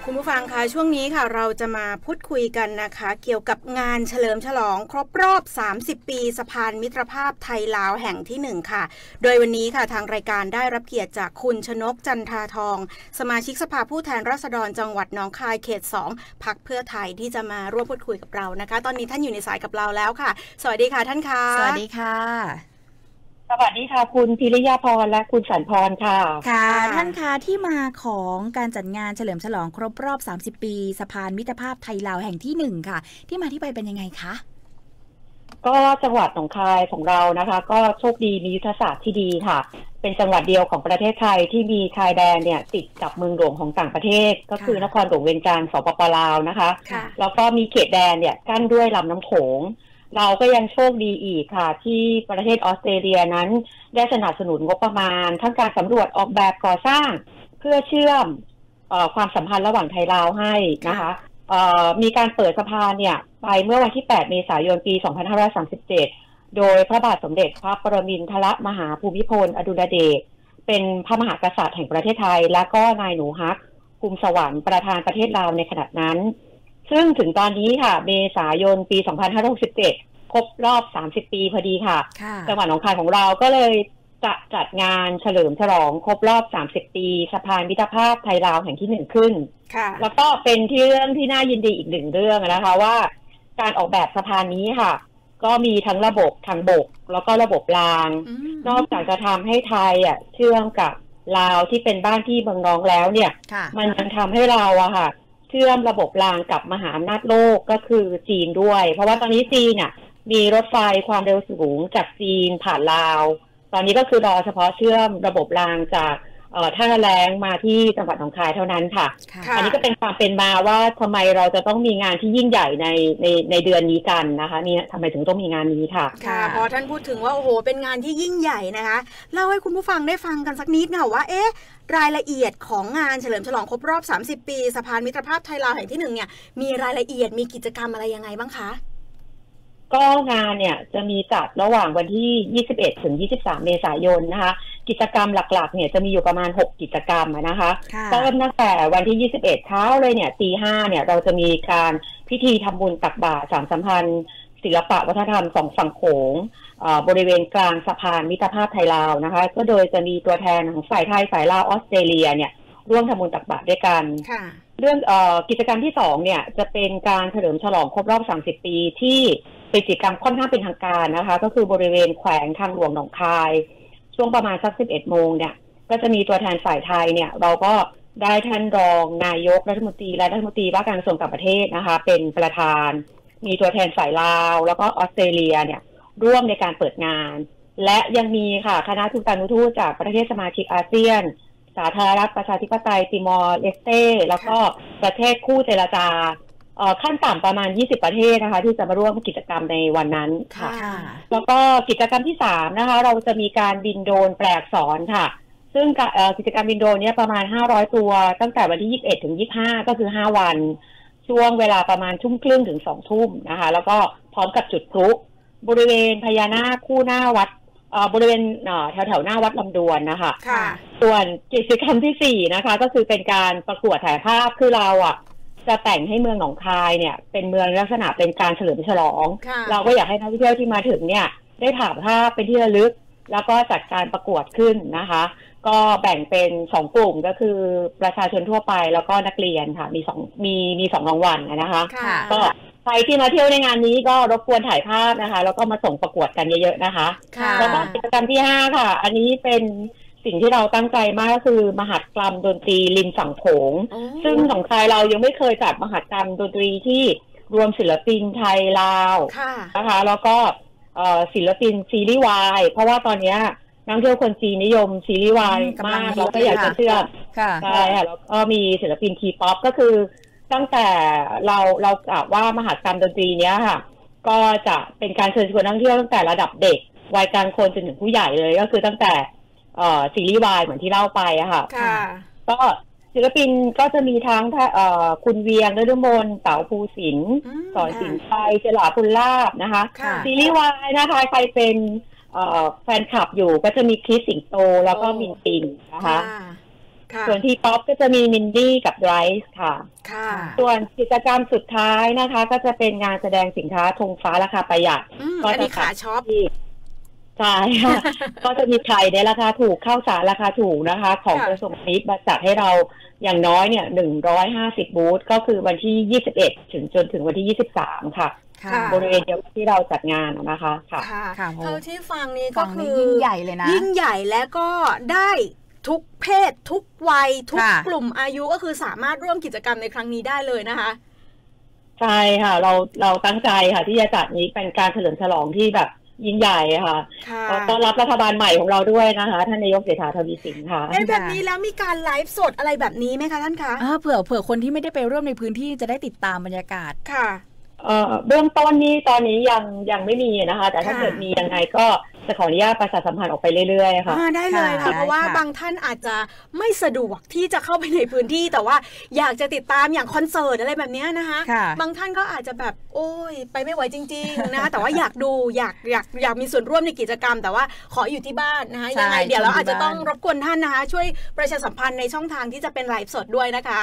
คุณผู้ฟังคะช่วงนี้ค่ะเราจะมาพูดคุยกันนะคะเกี่ยวกับงานเฉลิมฉลองครบรอบ30ปีสะพานมิตรภาพไทยลาวแห่งที่1ค่ะโดยวันนี้ค่ะทางรายการได้รับเกียรติจากคุณชนกจันทาทองสมาชิกสภาผู้แทนราษฎรจังหวัดหนองคายเขต2พรรคเพื่อไทยที่จะมาร่วมพูดคุยกับเรานะคะตอนนี้ท่านอยู่ในสายกับเราแล้วค่ะสวัสดีค่ะท่านคะสวัสดีค่ะสวัสดีค่ะคุณพิริยาพรและคุณสันพรค่ะค่ะท่านคะที่มาของการจัดงานเฉลิมฉลองครบรอบ30ปีสะพานมิตรภาพไทยลาวแห่งที่1ค่ะที่มาที่ไปเป็นยังไงคะก็จังหวัดหนองคายของเรานะคะก็โชคดีมียุทธศาสตร์ที่ดีค่ะเป็นจังหวัดเดียวของประเทศไทยที่มีชายแดนเนี่ยติดกับเมืองหลวงของต่างประเทศก็คือนครหลวงเวียงจันทร์สปป.ลาวนะคะแล้วก็มีเขตแดนเนี่ยกั้นด้วยลำน้ำโขงเราก็ยังโชคดีอีกค่ะที่ประเทศออสเตรเลียนั้นได้สนับสนุนงบประมาณทั้งการสำรวจออกแบบก่อสร้างเพื่อเชื่อมความสัมพันธ์ระหว่างไทยลาวให้นะคะมีการเปิดสะพานเนี่ยไปเมื่อวันที่8เมษายนปี2537โดยพระบาทสมเด็จพระปรมินทรมหาภูมิพลอดุลยเดชเป็นพระมหากษัตริย์แห่งประเทศไทยและก็นายหนูฮักภูมิสวรรค์ประธานประเทศลาวในขณะนั้นซึ่งถึงตอนนี้ค่ะเมษายนปี2567ครบรอบ30ปีพอดีค่ะจังหวัดหนองคายของเราก็เลยจะจัดงานเฉลิมฉลองครบรอบ30ปีสะพานมิตรภาพไทยลาวแห่งที่1ขึ้นแล้วก็เป็นที่เรื่องที่น่ายินดีอีก1เรื่องนะคะว่าการออกแบบสะพานนี้ค่ะก็มีทั้งระบบทางบกแล้วก็ระบบรางนอกจากจะทำให้ไทยเชื่อมกับลาวที่เป็นบ้านที่เมืองน้องแล้วเนี่ยมันยังทำให้เราค่ะเชื่อมระบบรางกับมหาอำนาจโลกก็คือจีนด้วยเพราะว่าตอนนี้จีนมีรถไฟความเร็วสูงจากจีนผ่านลาวตอนนี้ก็คือรอเฉพาะเชื่อมระบบรางจากท่าแล้งมาที่จังหวัดหนองคายเท่านั้นค่ะอันนี้ก็เป็นความเป็นมาว่าทำไมเราจะต้องมีงานที่ยิ่งใหญ่ในเดือนนี้กันนะคะนี่ทำไมถึงต้องมีงานนี้ค่ะค่ะพอท่านพูดถึงว่าโอ้โหเป็นงานที่ยิ่งใหญ่นะคะเล่าให้คุณผู้ฟังได้ฟังกันสักนิดค่ะว่ารายละเอียดของงานเฉลิมฉลองครบรอบ30ปีสะพานมิตรภาพไทยลาวแห่งที่1เนี่ยมีรายละเอียดมีกิจกรรมอะไรยังไงบ้างคะก็งานเนี่ยจะมีจัดระหว่างวันที่21ถึง23เมษายนนะคะกิจกรรมหลักๆเนี่ยจะมีอยู่ประมาณ6กิจกรรมนะคะเริ่มตั้งแต่วันที่21เช้าเลยเนี่ยตี 5เนี่ยเราจะมีการพิธีทำบุญตักบาตรสานสัมพันธ์ศิลปะวัฒนธรรมสองฝั่งโขงบริเวณกลางสะพานมิตรภาพไทยลาวนะคะก็โดยจะมีตัวแทนของฝ่ายไทยฝ่ายลาวออสเตรเลียเนี่ยร่วมทำบุญตักบาตรด้วยกันเรื่องกิจกรรมที่2เนี่ยจะเป็นการเฉลิมฉลองครบรอบ30ปีที่เป็นกิจกรรมค่อนข้างเป็นทางการนะคะก็คือบริเวณแขวงทางหลวงหนองคายช่วงประมาณสัก11โมงเนี่ยก็จะมีตัวแทนฝ่ายไทยเนี่ยเราก็ได้ท่านรองนายกรัฐมนตรีและรัฐมนตรีว่าการกระทรวงต่างประเทศนะคะเป็นประธานมีตัวแทนฝ่ายลาวแล้วก็ออสเตรเลียเนี่ยร่วมในการเปิดงานและยังมีค่ะคณะทูตานุทูตจากประเทศสมาชิกอาเซียนสาธารณรัฐประชาธิปไตยติมอร์เลสเต้แล้วก็ประเทศคู่เจรจาขั้นต่ำประมาณ20ประเทศนะคะที่จะมาร่วมกิจกรรมในวันนั้นค่ะแล้วก็กิจกรรมที่3นะคะเราจะมีการบินโดรนแปลอักษรค่ะซึ่งกิจกรรมบินโดรนนี้ประมาณ500ตัวตั้งแต่วันที่21ถึง25ก็คือ5วันช่วงเวลาประมาณทุ่มครึ่งถึง2ทุ่มนะคะแล้วก็พร้อมกับจุดพลุบริเวณพญานาคคู่หน้าวัดบริเวณแถวหน้าวัดลำดวนนะคะส่วนกิจกรรมที่4นะคะก็คือเป็นการประกวดถ่ายภาพคือเราจะแต่งให้เมืองหนองคายเนี่ยเป็นเมืองลักษณะเป็นการเฉลิมฉลองเราก็อยากให้นักท่องเที่ยวที่มาถึงเนี่ยได้ถ่ายภาพเป็นที่ระลึกแล้วก็จัดการประกวดขึ้นนะคะก็แบ่งเป็น2กลุ่มก็คือประชาชนทั่วไปแล้วก็นักเรียนค่ะมี2รางวัลนะคะก็ใครที่มาเที่ยวในงานนี้ก็รบกวนถ่ายภาพนะคะแล้วก็มาส่งประกวดกันเยอะๆนะคะแล้วก็กิจกรรมที่5ค่ะอันนี้เป็นสิ่งที่เราตั้งใจมากก็คือมหัตถกรรมดนตรีริมฝั่งโขงซึ่งของไทยเรายังไม่เคยจัดมหัตถกรรมดนตรีที่รวมศิลปินไทยลาวนะคะแล้วก็ศิลปินซีรีส์วายเพราะว่าตอนนี้นักท่องเที่ยวคนจีนนิยมซีรีส์วายมากเราก็อยากจะเชื่อใช่ค่ะแล้วก็มีศิลปินทีป๊อปก็คือตั้งแต่เรากล่าวว่ามหัตถกรรมดนตรีเนี้ยค่ะก็จะเป็นการเชิญชวนนักท่องเที่ยวตั้งแต่ระดับเด็กวัยกลางคนจนถึงผู้ใหญ่เลยก็คือตั้งแต่ซีรีส์วายเหมือนที่เล่าไปอะค่ะก็ศิลปินก็จะมีทั้งคุณเวียงฤดูมนเต๋าภูสินทร์สอนสินชัยเจริญพุลลาภนะคะซีรีส์วายนะคะใครเป็นแฟนคลับอยู่ก็จะมีคริสสิงโตแล้วก็มินปินนะคะส่วนทีป๊อปก็จะมีมินดี้กับไรซ์ค่ะส่วนกิจกรรมสุดท้ายนะคะก็จะเป็นงานแสดงสินค้าธงฟ้าราคาประหยัดก็จะขาช็อปใช่ค่ะก็จะมีไข่ในราคาถูกข้าวสารราคาถูกนะคะของกระทรวงพาณิชย์มาจัดให้เราอย่างน้อยเนี่ย150บูธก็คือวันที่21จนถึงวันที่23ค่ะบริเวณเดียวที่เราจัดงานนะคะค่ะเท่าที่ฟังนี้ก็คือยิ่งใหญ่เลยนะยิ่งใหญ่และก็ได้ทุกเพศทุกวัยทุกกลุ่มอายุก็คือสามารถร่วมกิจกรรมในครั้งนี้ได้เลยนะคะใช่ค่ะเราตั้งใจค่ะที่จะจัดนี้เป็นการเฉลิมฉลองที่แบบยิ่งใหญ่ค่ะต้อนรับรัฐบาลใหม่ของเราด้วยนะคะท่านนายกเศรษฐาทวีสินค่ะแบบนี้แล้วมีการไลฟ์สดอะไรแบบนี้ไหมคะท่านคะเผื่อคนที่ไม่ได้ไปร่วมในพื้นที่จะได้ติดตามบรรยากาศค่ะเบื้องต้นนี้ตอนนี้ยังไม่มีนะคะแต่ถ้าเกิดมียังไงก็จะขออนุญาตประชาสัมพันธ์ออกไปเรื่อยๆค่ะได้เลยค่ะเพราะว่าบางท่านอาจจะไม่สะดวกที่จะเข้าไปในพื้นที่แต่ว่าอยากจะติดตามอย่างคอนเสิร์ตอะไรแบบนี้นะคะบางท่านก็อาจจะแบบโอ้ยไปไม่ไหวจริงๆนะคะแต่ว่าอยากดูอยากมีส่วนร่วมในกิจกรรมแต่ว่าขออยู่ที่บ้านนะคะยังไงเดี๋ยวเราอาจจะต้องรบกวนท่านนะคะช่วยประชาสัมพันธ์ในช่องทางที่จะเป็นไลฟ์สดด้วยนะคะ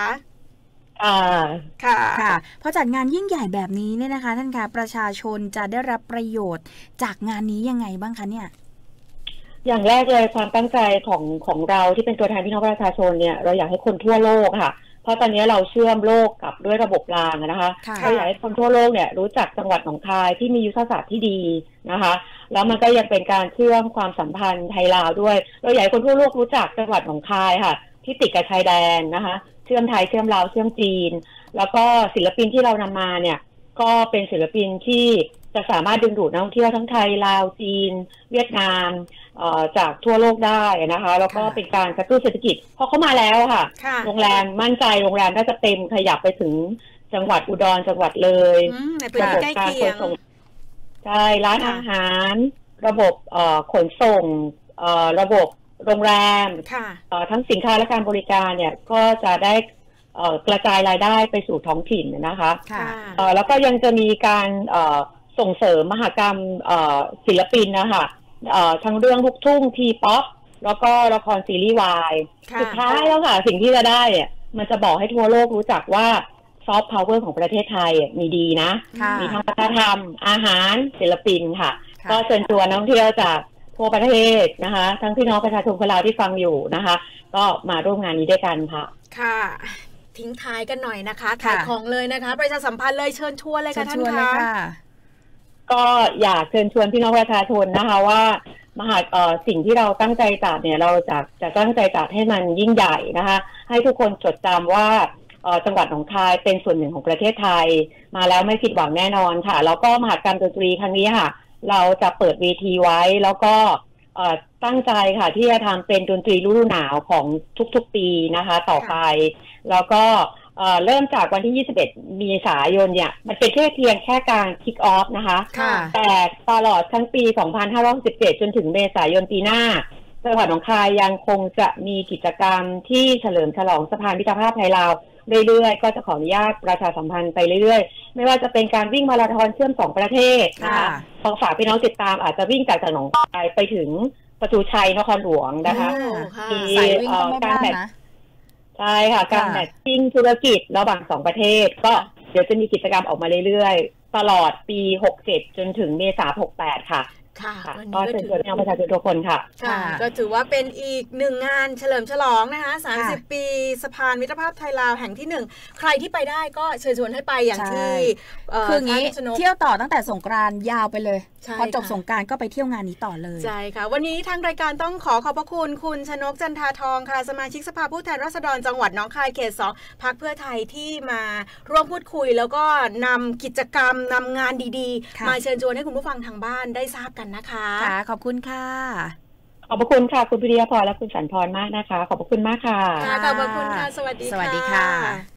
ค่ะพอจัดงานยิ่งใหญ่แบบนี้เนี่ยนะคะท่านคะประชาชนจะได้รับประโยชน์จากงานนี้ยังไงบ้างคะเนี่ยอย่างแรกเลยความตั้งใจของเราที่เป็นตัวแทนพี่น้องประชาชนเนี่ยเราอยากให้คนทั่วโลกค่ะเพราะตอนนี้เราเชื่อมโลกกับด้วยระบบรางนะคะเราอยากให้คนทั่วโลกเนี่ยรู้จักจังหวัดหนองคายที่มียุทธศาสตร์ที่ดีนะคะแล้วมันก็ยังเป็นการเชื่อมความสัมพันธ์ไทยลาวด้วยเราอยากให้คนทั่วโลกรู้จักจังหวัดหนองคายค่ะที่ติดกับชายแดนนะคะเชื่อมไทยเชื่อมลาวเชื่อมจีนแล้วก็ศิลปินที่เรานำมาเนี่ยก็เป็นศิลปินที่จะสามารถดึงดูดนักท่องเที่ยวทั้งไทยลาวจีนเวียดนามจากทั่วโลกได้นะคะแล้วก็เป็นการกระตุ้นเศรษฐกิจพอเข้ามาแล้วค่ะโรงแรมมั่นใจโรงแรมน่าจะเต็มขยับไปถึงจังหวัดอุดรจังหวัดเลยระบบการขนส่งใช่ร้านอาหารระบบขนส่งระบบโรงแรมทั้งสินค้าและการบริการเนี่ยก็จะได้กระจายรายได้ไปสู่ท้องถิ่นนะคะแล้วก็ยังจะมีการส่งเสริมมหกรรมศิลปินนะคะทั้งเรื่องลูกทุ่งทีป๊อปแล้วก็ละครซีรีส์วายสุดท้ายแล้วค่ะสิ่งที่จะได้เนี่ยมันจะบอกให้ทั่วโลกรู้จักว่าซอฟต์พาวเวอร์ของประเทศไทยมีดีนะมีทั้งวัฒนธรรมอาหารศิลปินค่ะก็เชิญชวนนักท่องเที่ยวจากทั่วประเทศนะคะทั้งพี่น้องประชาชนคนลาวที่ฟังอยู่นะคะก็มาร่วมงานนี้ด้วยกันค่ะค่ะทิ้งท้ายกันหน่อยนะคะขายของเลยนะคะประชาสัมพันธ์เลยเชิญชวนเลยค่ะท่านคะก็อยากเชิญชวนพี่น้องประชาชนนะคะว่าสิ่งที่เราตั้งใจจัดเนี่ยเราจะตั้งใจจัดให้มันยิ่งใหญ่นะคะให้ทุกคนจดจำว่าจังหวัดหนองคายเป็นส่วนหนึ่งของประเทศไทยมาแล้วไม่ผิดหวังแน่นอนค่ะแล้วก็มหกรรมดนตรีครั้งนี้ค่ะเราจะเปิดเวทีไว้แล้วก็ตั้งใจค่ะที่จะทำเป็นดนตรีฤดูหนาวของทุกๆปีนะคะต่อไปแล้วก็เริ่มจากวันที่21เมษายนเนี่ยมันเป็นเพียงแค่การคิกออฟนะคะแต่ตลอดทั้งปี2567จนถึงเมษายนปีหน้าจังหวัดหนองคายยังคงจะมีกิจกรรมที่เฉลิมฉลองสะพานมิตรภาพไทยลาวเรื่อยๆก็จะขออนุญาตประชาสัมพันธ์ไปเรื่อยๆไม่ว่าจะเป็นการวิ่งมาราธอนเชื่อม2ประเทศนะคะขอฝากพี่น้องติดตามอาจจะวิ่งจากหนองคายไปถึงประตูชัยนครหลวงนะคะมีการแข่งใช่ค่ะการแมทชิ่งธุรกิจระหว่าง2ประเทศก็เดี๋ยวจะมีกิจกรรมออกมาเรื่อยๆตลอดปี67จนถึงเมษายน68ค่ะก็เชิญชวนพี่น้องประชาชนทุกคนค่ะก็ถือว่าเป็นอีกหนึ่งงานเฉลิมฉลองนะคะ30ปีสะพานมิตรภาพไทยลาวแห่งที่1ใครที่ไปได้ก็เชิญชวนให้ไปอย่างที่คืองี้เที่ยวต่อตั้งแต่สงกรานต์ยาวไปเลยพอจบสงกรานต์ก็ไปเที่ยวงานนี้ต่อเลยใช่ค่ะวันนี้ทางรายการต้องขอบพระคุณคุณชนกจันทาทองค่ะสมาชิกสภาผู้แทนราษฎรจังหวัดหนองคายเขต2พรรคเพื่อไทยที่มาร่วมพูดคุยแล้วก็นำกิจกรรมนำงานดีๆมาเชิญชวนให้คุณผู้ฟังทางบ้านได้ทราบกันนะคะค่ะขอบคุณค่ะขอบคุณค่ะคุณพิริยาพรและคุณสันพรมากนะคะขอบคุณมากค่ะขอบคุณค่ะสวัสดีค่ะ